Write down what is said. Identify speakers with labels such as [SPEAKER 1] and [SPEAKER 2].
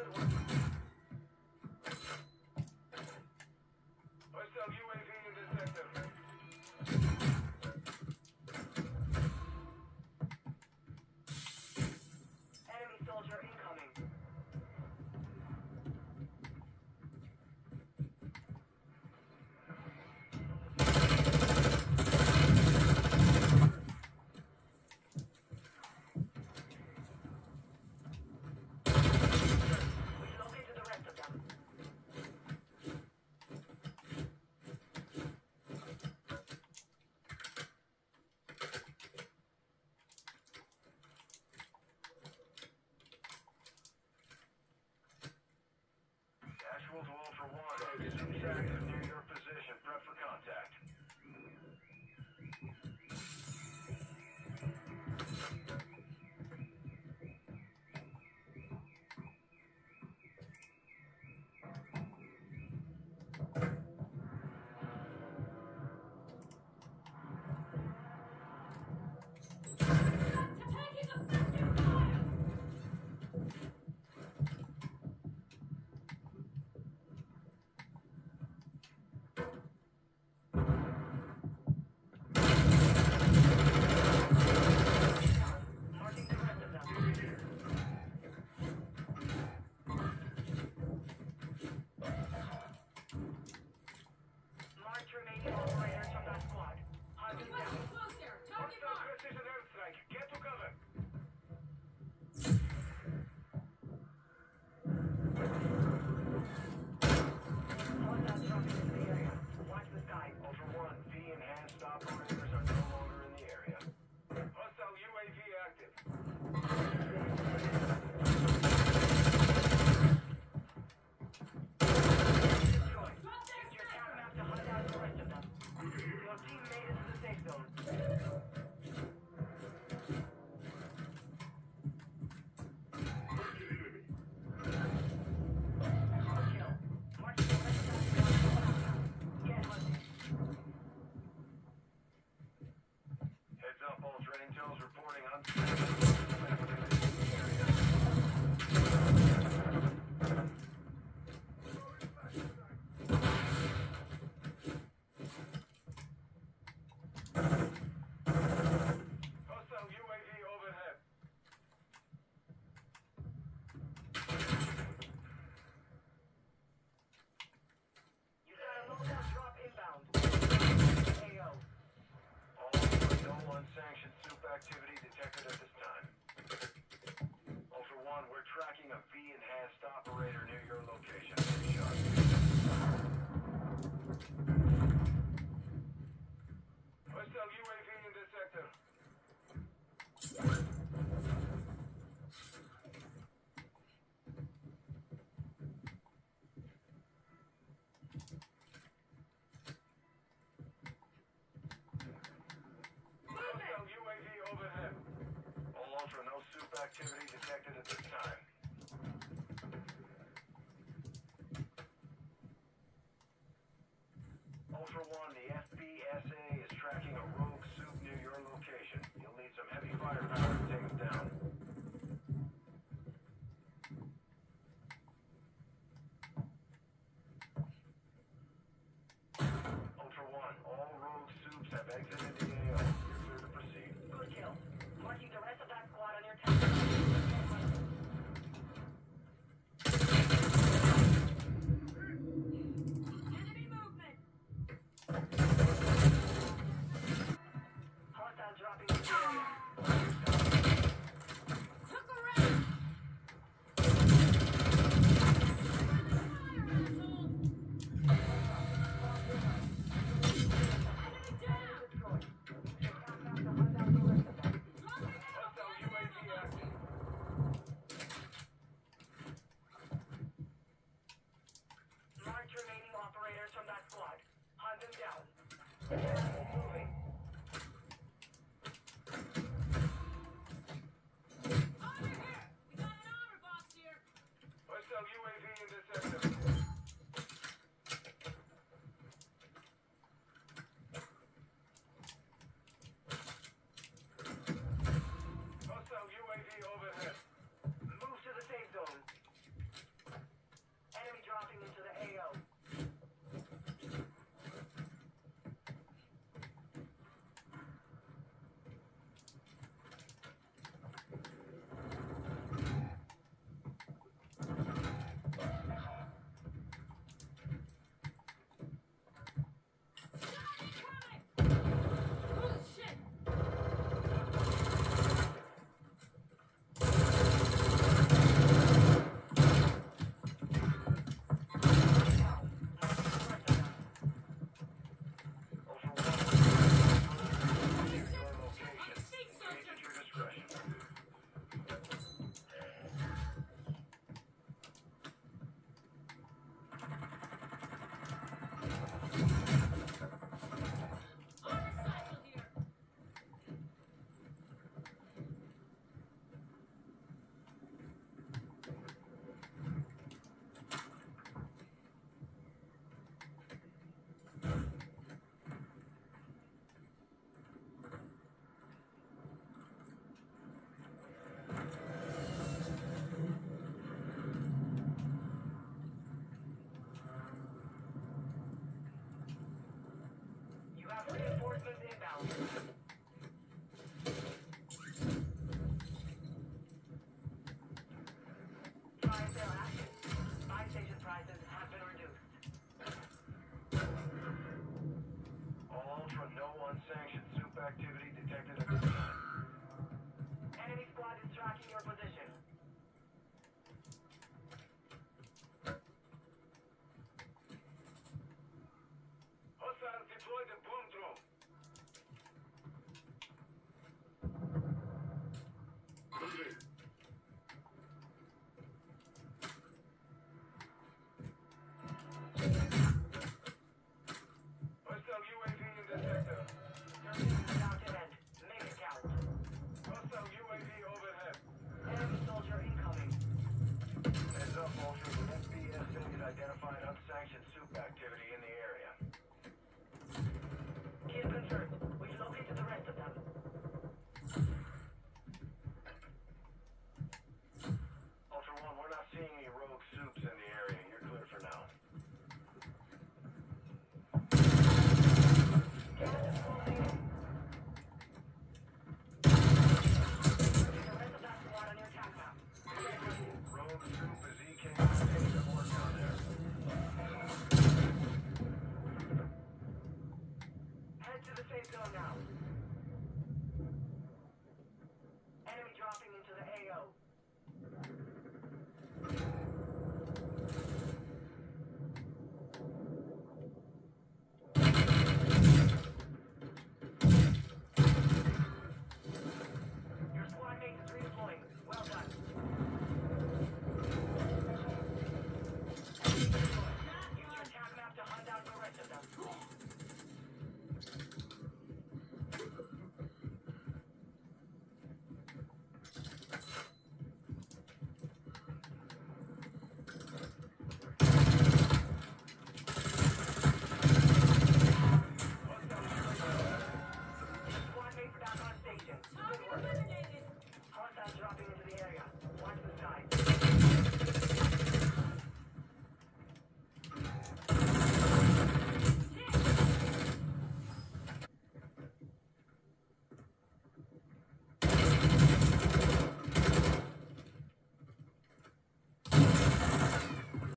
[SPEAKER 1] Hostile UAV in this sector. Enemy soldier incoming. Actual to Ultra One. Zoom active near your position. Prep for contact. Remaining operators from that squad. Hunt them down.
[SPEAKER 2] Closer! Target mark!
[SPEAKER 1] Precision airstrike. Get to cover. Hostiles dropping into the area. Watch the sky. Ultra One, V enhanced operators are no longer in the area. Hostile UAV active. Heads up, Ultra Intel's reporting on hostile UAV overhead. You got a loadout drop inbound. AO. No unsanctioned soup activity detected at this time. Ultra One, we're tracking a V-enhanced operator near your location. Good shot. Hostile UAV in this sector. Hostile UAV overhead. All Ultra, no soup activity detected at this time. Ultra One, the FBSA is tracking a rogue soup near your location. You'll need some heavy firepower to take them down. Ultra One, all rogue soups have exited the AO. You're clear to proceed. Good kill. Marking the rest of that squad on your test.
[SPEAKER 2] Enemy movement!
[SPEAKER 1] Hostile dropping into the area.
[SPEAKER 2] Took a round! Enemy down!
[SPEAKER 1] Hostile UAV active. Mark remaining operators from that squad. Hunt them down.